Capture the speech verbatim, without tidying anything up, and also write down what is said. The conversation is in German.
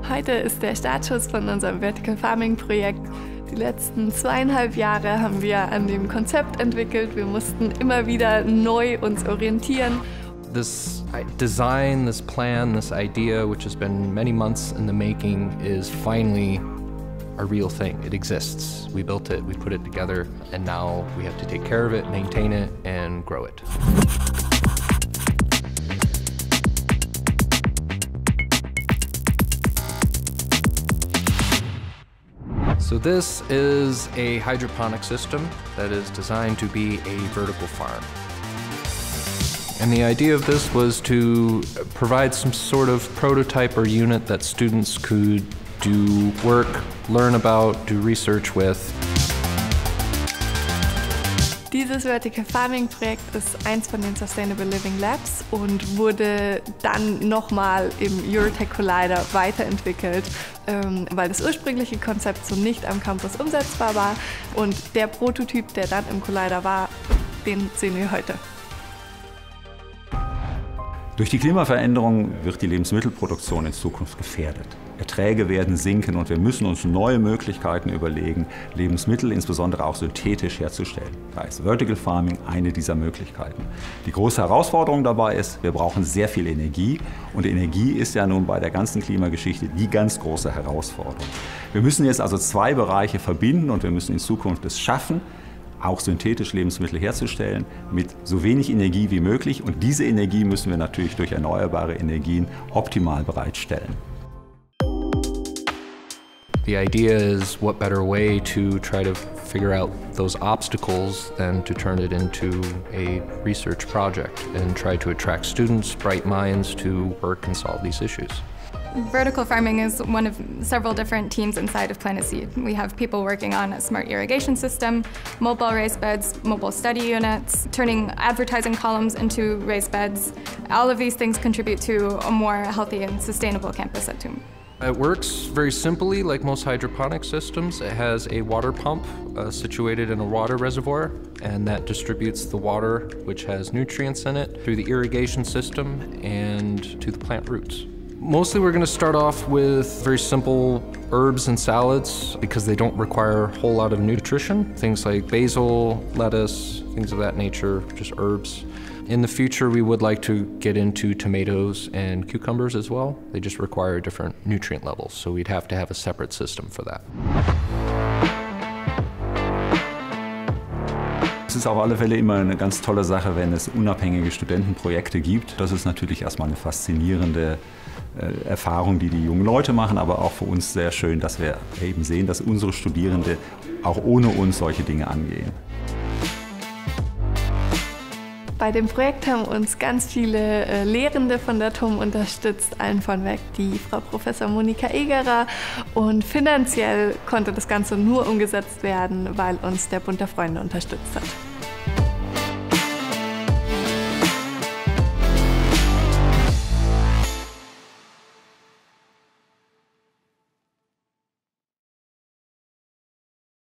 Heute ist der Startschuss von unserem Vertical Farming Projekt. Die letzten zweieinhalb Jahre haben wir an dem Konzept entwickelt. Wir mussten immer wieder neu uns orientieren. This design, this plan, this idea, which has been many months in the making, is finally a real thing. It exists. We built it, we put it together, and now we have to take care of it, maintain it, and grow it. So this is a hydroponic system that is designed to be a vertical farm. And the idea of this was to provide some sort of prototype or unit that students could do work, learn about, do research with. Dieses Vertical Farming Projekt ist eins von den Sustainable Living Labs und wurde dann nochmal im Eurotech Collider weiterentwickelt, ähm, weil das ursprüngliche Konzept so nicht am Campus umsetzbar war. Und der Prototyp, der dann im Collider war, den sehen wir heute. Durch die Klimaveränderung wird die Lebensmittelproduktion in Zukunft gefährdet. Erträge werden sinken und wir müssen uns neue Möglichkeiten überlegen, Lebensmittel insbesondere auch synthetisch herzustellen. Da ist Vertical Farming eine dieser Möglichkeiten. Die große Herausforderung dabei ist, wir brauchen sehr viel Energie und Energie ist ja nun bei der ganzen Klimageschichte die ganz große Herausforderung. Wir müssen jetzt also zwei Bereiche verbinden und wir müssen in Zukunft es schaffen, auch synthetisch Lebensmittel herzustellen, mit so wenig Energie wie möglich. Und diese Energie müssen wir natürlich durch erneuerbare Energien optimal bereitstellen. The idea is, what better way to try to figure out those obstacles than to turn it into a research project and try to attract students, bright minds to work and solve these issues. Vertical farming is one of several different teams inside of Planet Seed. We have people working on a smart irrigation system, mobile raised beds, mobile study units, turning advertising columns into raised beds. All of these things contribute to a more healthy and sustainable campus at TUM. It works very simply like most hydroponic systems. It has a water pump uh, situated in a water reservoir, and that distributes the water, which has nutrients in it, through the irrigation system and to the plant roots. Mostly we're going to start off with very simple herbs and salads because they don't require a whole lot of nutrition. Things like basil, lettuce, things of that nature, just herbs. In the future we would like to get into tomatoes and cucumbers as well. They just require different nutrient levels, so we'd have to have a separate system for that. Es ist auf alle Fälle immer eine ganz tolle Sache, wenn es unabhängige Studentenprojekte gibt. Das ist natürlich erstmal eine faszinierende äh, Erfahrung, die die jungen Leute machen, aber auch für uns sehr schön, dass wir eben sehen, dass unsere Studierende auch ohne uns solche Dinge angehen. Bei dem Projekt haben uns ganz viele äh, Lehrende von der TUM unterstützt, allen vornweg die Frau Professor Monika Egerer. Und finanziell konnte das Ganze nur umgesetzt werden, weil uns der Bund der Freunde unterstützt hat.